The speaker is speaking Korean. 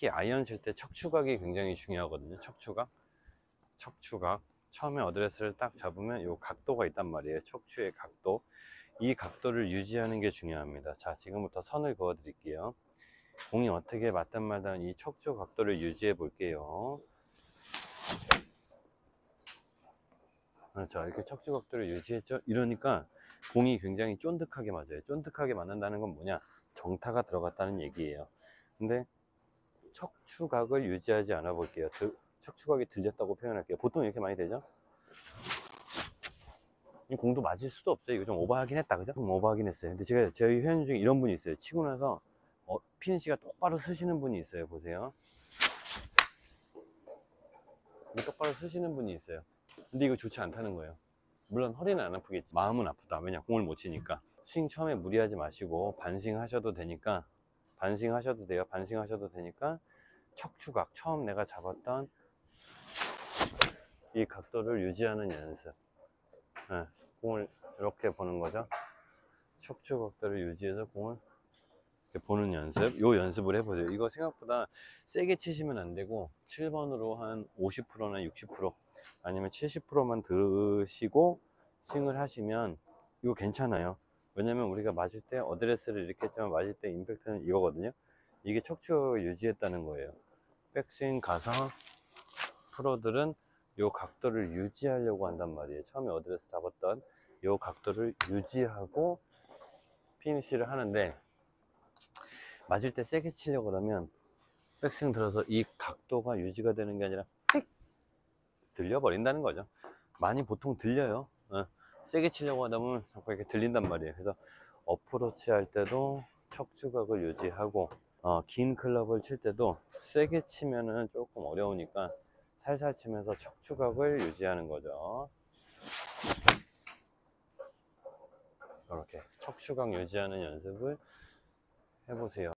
특히 아이언 칠 때 척추각이 굉장히 중요하거든요. 척추각. 처음에 어드레스를 딱 잡으면 이 각도가 있단 말이에요. 척추의 각도. 이 각도를 유지하는 게 중요합니다. 자, 지금부터 선을 그어 드릴게요. 공이 어떻게 맞든 말든 이 척추 각도를 유지해 볼게요. 그렇죠. 이렇게 척추 각도를 유지했죠. 이러니까 공이 굉장히 쫀득하게 맞아요. 쫀득하게 맞는다는 건 뭐냐? 정타가 들어갔다는 얘기예요. 근데 척추각을 유지하지 않아 볼게요. 척추각이 들렸다고 표현할게요. 보통 이렇게 많이 되죠? 이 공도 맞을 수도 없어요. 이거 좀 오버하긴 했다, 그죠? 좀 오버하긴 했어요. 근데 저희 회원 중에 이런 분이 있어요. 치고 나서 피니시가 똑바로 쓰시는 분이 있어요. 보세요. 똑바로 쓰시는 분이 있어요. 근데 이거 좋지 않다는 거예요. 물론 허리는 안 아프겠지. 마음은 아프다. 왜냐? 공을 못 치니까. 스윙 처음에 무리하지 마시고 반싱 하셔도 되니까, 반싱하셔도 돼요. 반싱하셔도 되니까 척추각, 처음 내가 잡았던 이 각도를 유지하는 연습. 네, 공을 이렇게 보는 거죠. 척추 각도를 유지해서 공을 이렇게 보는 연습. 요 연습을 해보세요. 이거 생각보다 세게 치시면 안 되고 7번으로 한 50%나 60% 아니면 70%만 드시고 스윙을 하시면 이거 괜찮아요. 왜냐면 우리가 맞을 때 어드레스를 이렇게 했지만 맞을 때 임팩트는 이거거든요. 이게 척추 유지했다는 거예요. 백스윙 가서 프로들은 요 각도를 유지하려고 한단 말이에요. 처음에 어드레스 잡았던 요 각도를 유지하고 피니시를 하는데, 맞을 때 세게 치려고 그러면 백스윙 들어서 이 각도가 유지가 되는 게 아니라 휙 들려버린다는 거죠. 많이 보통 들려요. 세게 치려고 하다 보면 자꾸 이렇게 들린단 말이에요. 그래서 어프로치 할 때도 척추각을 유지하고, 긴 클럽을 칠 때도 세게 치면은 조금 어려우니까 살살 치면서 척추각을 유지하는 거죠. 이렇게 척추각 유지하는 연습을 해보세요.